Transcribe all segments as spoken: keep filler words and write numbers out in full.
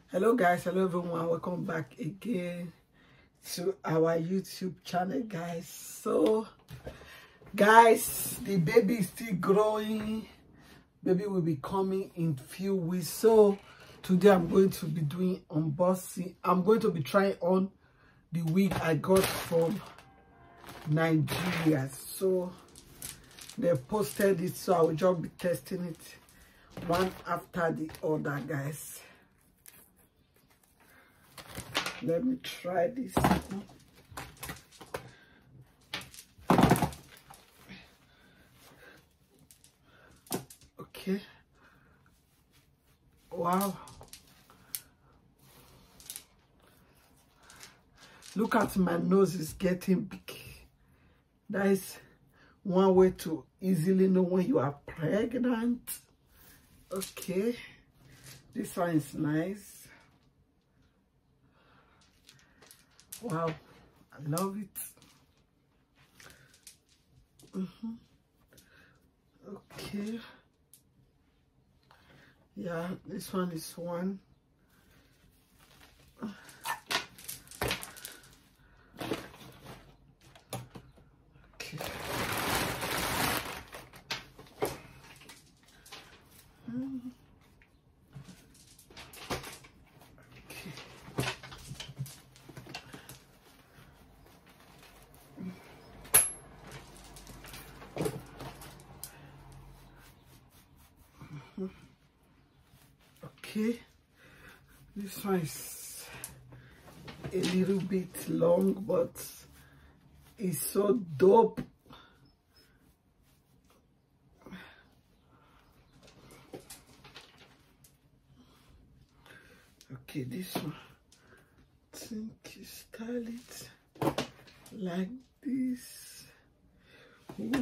Hello guys, hello everyone, welcome back again to our YouTube channel, guys. So guys, the baby is still growing. Baby will be coming in few weeks. So today I'm going to be doing unboxing. I'm going to be trying on the wig I got from Nigeria. So they posted it, so I will just be testing it one after the other, guys. Let me try this. Okay. Wow. Look at my nose, is getting big. That is one way to easily know when you are pregnant. Okay. This one is nice. Wow, I love it. Mm-hmm. Okay. Yeah, this one is one. Okay. Mm. Okay, this one is a little bit long, but it's so dope. Okay, this one, I think you style it like this. Ooh.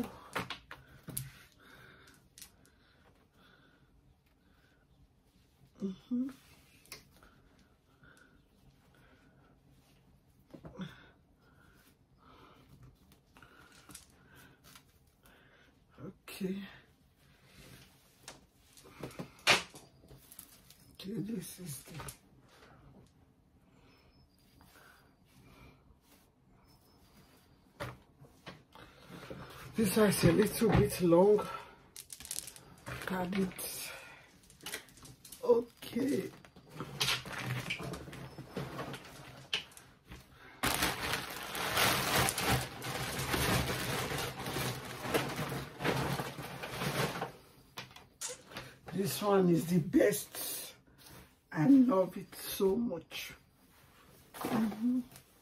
Mm-hmm. Okay. Okay, this is the this one is a little bit long. Got it. Okay. This one is the best. I love it so much. Mm-hmm.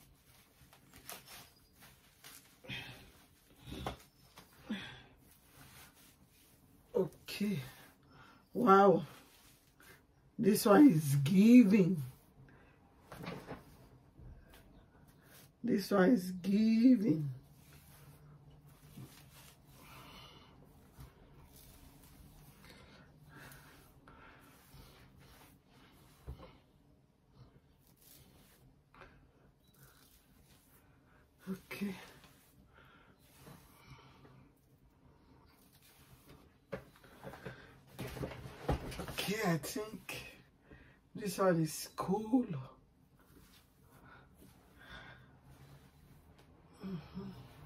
Okay. Wow. This one is giving. This one is giving. Okay. Okay, I think this one is cool. Mm-hmm.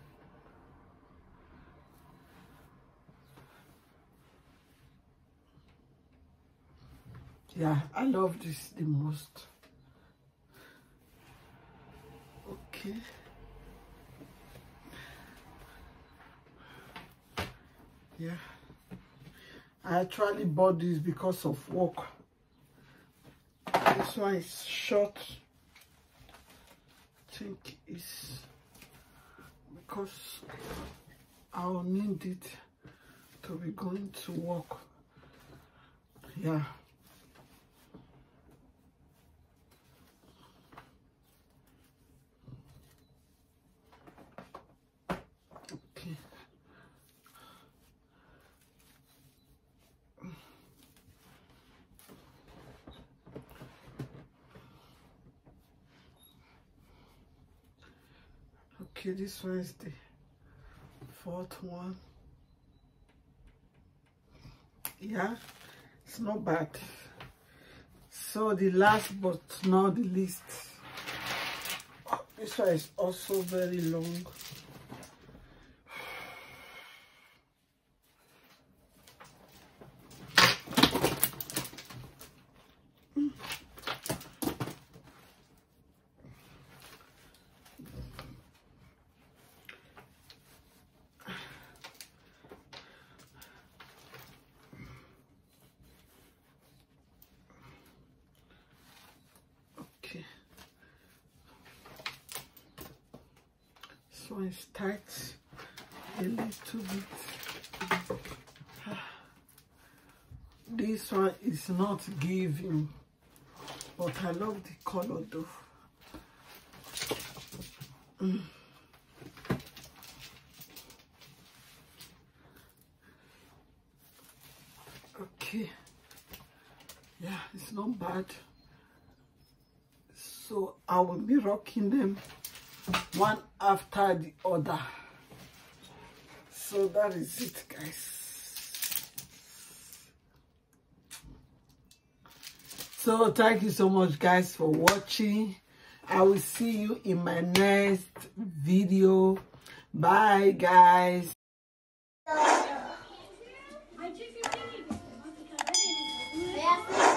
Yeah, I love this the most. Okay. Yeah. I actually bought this because of work. This one is short. I think it's because I'll need it to be going to work. Yeah. Okay. Okay, this one is the fourth one. Yeah, it's not bad. So the last but not the least, oh, this one is also very long. This one is tight a little bit. This one is not giving, but I love the color though. Mm. Okay, yeah, it's not bad. So I will be rocking them one after the other. So that is it, guys. So thank you so much, guys, for watching. I will see you in my next video. Bye, guys. Yeah.